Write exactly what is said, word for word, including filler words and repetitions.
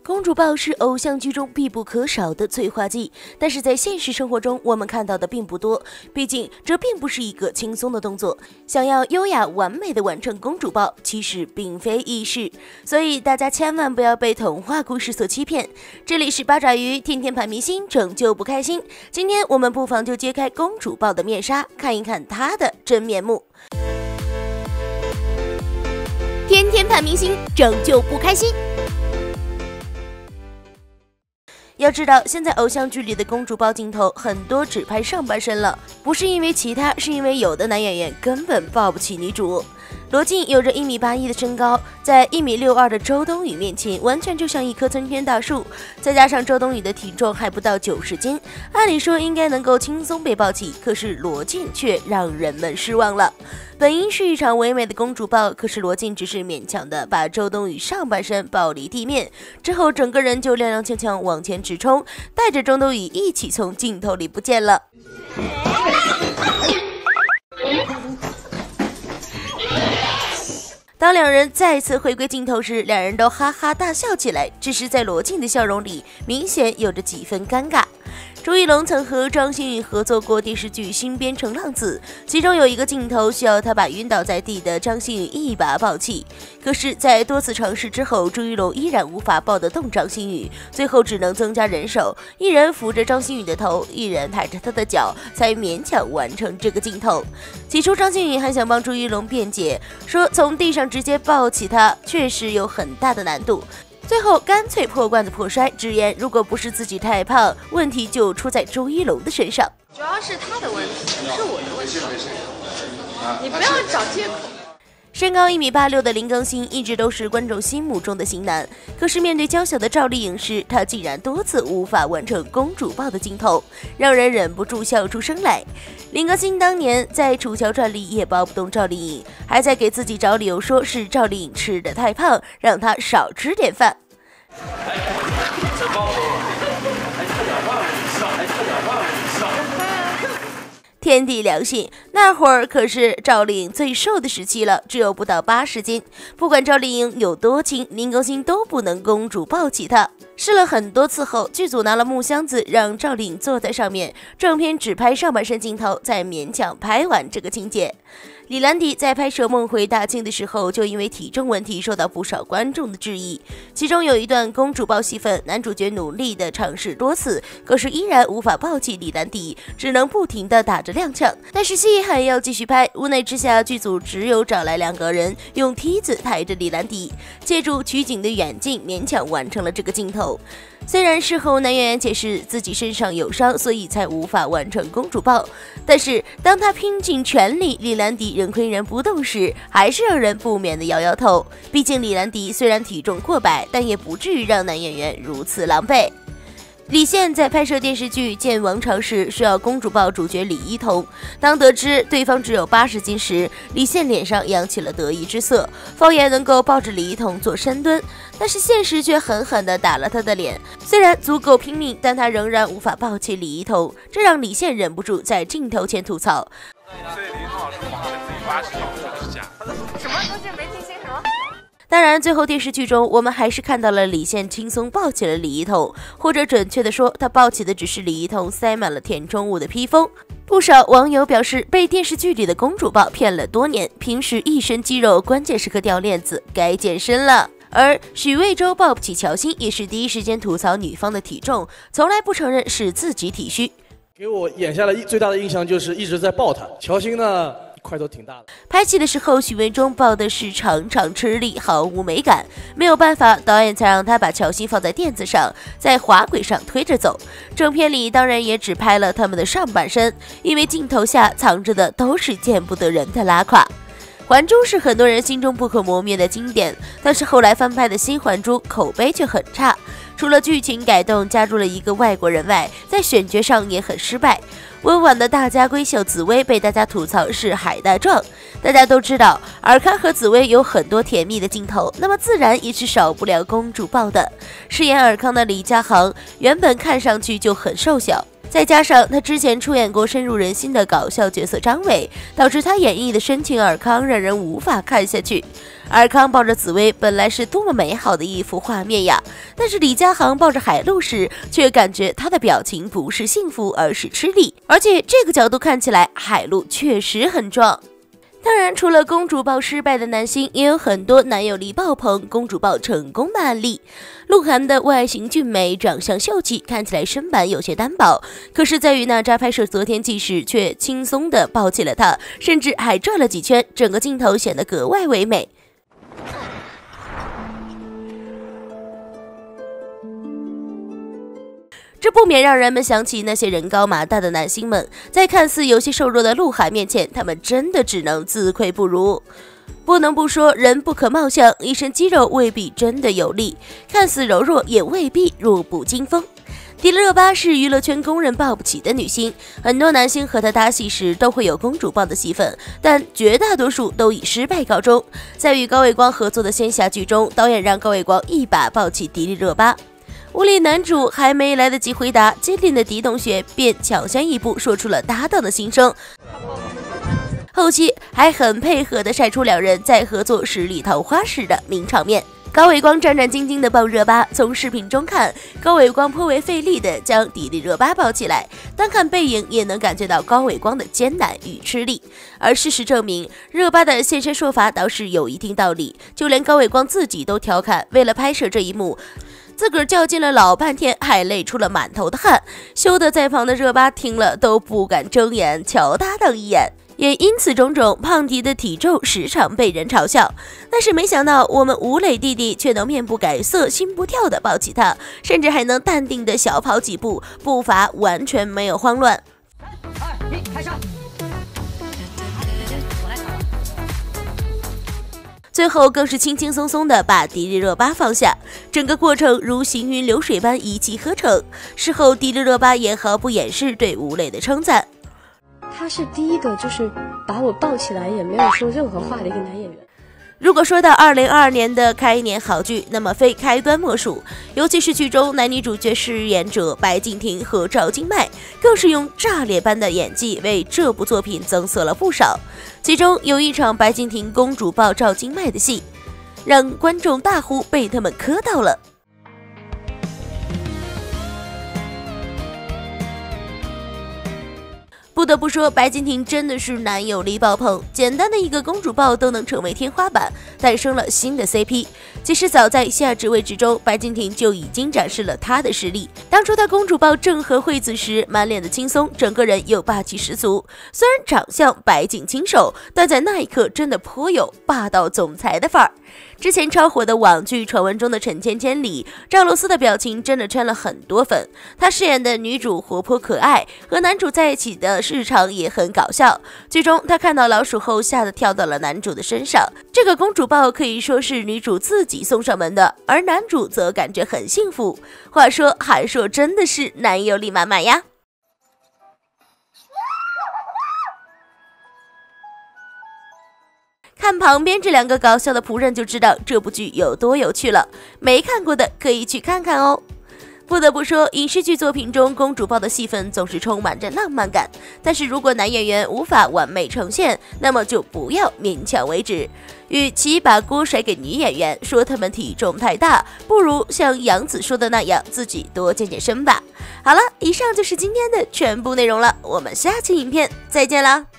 公主抱是偶像剧中必不可少的催化剂，但是在现实生活中我们看到的并不多，毕竟这并不是一个轻松的动作。想要优雅完美的完成公主抱，其实并非易事，所以大家千万不要被童话故事所欺骗。这里是八爪鱼天天盘明星，拯救不开心。今天我们不妨就揭开公主抱的面纱，看一看她的真面目。天天盘明星，拯救不开心。要知道，现在偶像剧里的公主抱镜头很多只拍上半身了，不是因为其他，是因为有的男演员根本抱不起女主。罗晋有着一米八一的身高，在一米六二的周冬雨面前，完全就像一棵参天大树。再加上周冬雨的体重还不到九十斤，按理说应该能够轻松被抱起，可是罗晋却让人们失望了。本应是一场唯美的公主抱，可是罗晋只是勉强的把周冬雨上半身抱离地面，之后整个人就踉踉跄跄往前直冲，带着周冬雨一起从镜头里不见了。当两人再次回归镜头时，两人都哈哈大笑起来，只是在罗晋的笑容里明显有着几分尴尬。朱一龙曾和张馨予合作过电视剧《新边城浪子》，其中有一个镜头需要他把晕倒在地的张馨予一把抱起，可是在多次尝试之后，朱一龙依然无法抱得动张馨予，最后只能增加人手，一人扶着张馨予的头，一人抬着她的脚，才勉强完成这个镜头。起初张馨予还想帮朱一龙辩解，说从地上直接抱起她确实有很大的难度，最后干脆破罐子破摔，直言如果不是自己太胖，问题就出在周一龙的身上。 主要是他的问题，不是我的问题。你不要找借口。 身高一米八六的林更新一直都是观众心目中的型男，可是面对娇小的赵丽颖时，他竟然多次无法完成公主抱的镜头，让人忍不住笑出声来。林更新当年在《楚乔传》里也抱不动赵丽颖，还在给自己找理由，说是赵丽颖吃得太胖，让他少吃点饭。天地良心，那会儿可是赵丽颖最瘦的时期了，只有不到八十斤。不管赵丽颖有多轻，林更新都不能公主抱起她。试了很多次后，剧组拿了木箱子让赵丽颖坐在上面，正片只拍上半身镜头，才勉强拍完这个情节。李兰迪在拍摄《梦回大清》的时候，就因为体重问题受到不少观众的质疑。其中有一段公主抱戏份，男主角努力的尝试多次，可是依然无法抱起李兰迪，只能不停的打着踉跄。但是戏还要继续拍，无奈之下，剧组只有找来两个人用梯子抬着李兰迪，借助取景的远近，勉强完成了这个镜头。虽然事后男演员解释自己身上有伤，所以才无法完成公主抱，但是当他拼尽全力，李兰迪仍岿然不动时，还是让人不免的摇摇头。毕竟李兰迪虽然体重过百，但也不至于让男演员如此狼狈。李现在拍摄电视剧《见王朝》时，需要公主抱主角李一桐。当得知对方只有八十斤时，李现脸上扬起了得意之色，放言能够抱着李一桐做深蹲，但是现实却狠狠地打了他的脸。虽然足够拼命，但他仍然无法抱起李一桐，这让李现忍不住在镜头前吐槽。 所以李一桐老师谎称自己八十斤是假的。 什么东西没听清什么？ 当然，最后电视剧中，我们还是看到了李现轻松抱起了李一桐，或者准确的说，他抱起的只是李一桐塞满了填充物的披风。不少网友表示，被电视剧里的公主抱骗了多年，平时一身肌肉，关键时刻掉链子，该健身了。而许魏洲抱不起乔欣，也是第一时间吐槽女方的体重，从来不承认是自己体虚。 给我眼下的最大的印象就是一直在抱她，乔欣呢块头挺大的。 拍戏的时候，许魏洲抱的是常常吃力，毫无美感，没有办法，导演才让他把乔欣放在垫子上，在滑轨上推着走。正片里当然也只拍了他们的上半身，因为镜头下藏着的都是见不得人的拉胯。还珠是很多人心中不可磨灭的经典，但是后来翻拍的新还珠口碑却很差，除了剧情改动加入了一个外国人外，在选角上也很失败。温婉的大家闺秀紫薇被大家吐槽是海带状。大家都知道尔康和紫薇有很多甜蜜的镜头，那么自然也是少不了公主抱的。饰演尔康的李佳航原本看上去就很瘦小， 再加上他之前出演过深入人心的搞笑角色张伟，导致他演绎的深情尔康让人无法看下去。尔康抱着紫薇本来是多么美好的一幅画面呀，但是李佳航抱着海陆时，却感觉他的表情不是幸福，而是吃力。而且这个角度看起来，海陆确实很壮。当然，除了公主抱失败的男星，也有很多男友力爆棚、公主抱成功的案例。鹿晗的外形俊美，长相秀气，看起来身板有些单薄，可是在于哪吒拍摄昨天纪时，却轻松地抱起了他，甚至还转了几圈，整个镜头显得格外唯美。这不免让人们想起那些人高马大的男星们，在看似有些瘦弱的鹿晗面前，他们真的只能自愧不如。不能不说，人不可貌相，一身肌肉未必真的有力，看似柔弱也未必弱不禁风。迪丽热巴是娱乐圈公认抱不起的女星，很多男星和她搭戏时都会有公主抱的戏份，但绝大多数都以失败告终。在与高伟光合作的仙侠剧中，导演让高伟光一把抱起迪丽热巴。屋里男主还没来得及回答，机灵的狄同学便抢先一步说出了搭档的心声，后期还很配合地晒出两人在合作十里桃花时的名场面。高伟光战战兢兢地抱热巴，从视频中看，高伟光颇为费力地将迪丽热巴抱起来，单看背影也能感觉到高伟光的艰难与吃力。而事实证明，热巴的现身说法倒是有一定道理，就连高伟光自己都调侃，为了拍摄这一幕，自个儿较劲了老半天，还累出了满头的汗，羞得在旁的热巴听了都不敢睁眼瞧搭档一眼。也因此种种，胖迪的体重时常被人嘲笑，但是没想到我们吴磊弟弟却能面不改色心不跳地抱起他，甚至还能淡定地小跑几步，步伐完全没有慌乱。三二一，开场。最后更是轻轻松松地把迪丽热巴放下，整个过程如行云流水般一气呵成。事后迪丽热巴也毫不掩饰对吴磊的称赞， 他是第一个就是把我抱起来也没有说任何话的一个男演员。 如果说到二零二二年的开年好剧，那么非开端莫属。尤其是剧中男女主角饰演者白敬亭和赵今麦，更是用炸裂般的演技为这部作品增色了不少。其中有一场白敬亭公主抱赵今麦的戏，让观众大呼被他们磕到了。不得不说，白敬亭真的是男友力爆棚，简单的一个公主抱都能成为天花板，诞生了新的 C P。其实早在夏至未至中，白敬亭就已经展示了他的实力。当初他公主抱郑和惠子时，满脸的轻松，整个人又霸气十足。虽然长相白净清瘦，但在那一刻真的颇有霸道总裁的范儿。之前超火的网剧传闻中的陈芊芊里，赵露思的表情真的圈了很多粉。她饰演的女主活泼可爱，和男主在一起的日常也很搞笑。剧中她看到老鼠后，吓得跳到了男主的身上。这个公主抱可以说是女主自己送上门的，而男主则感觉很幸福。话说韩硕真的是男友力满满呀。看旁边这两个搞笑的仆人就知道这部剧有多有趣了，没看过的可以去看看哦。不得不说，影视剧作品中公主抱的戏份总是充满着浪漫感，但是如果男演员无法完美呈现，那么就不要勉强为止。与其把锅甩给女演员，说他们体重太大，不如像杨紫说的那样，自己多健健身吧。好了，以上就是今天的全部内容了，我们下期影片再见啦。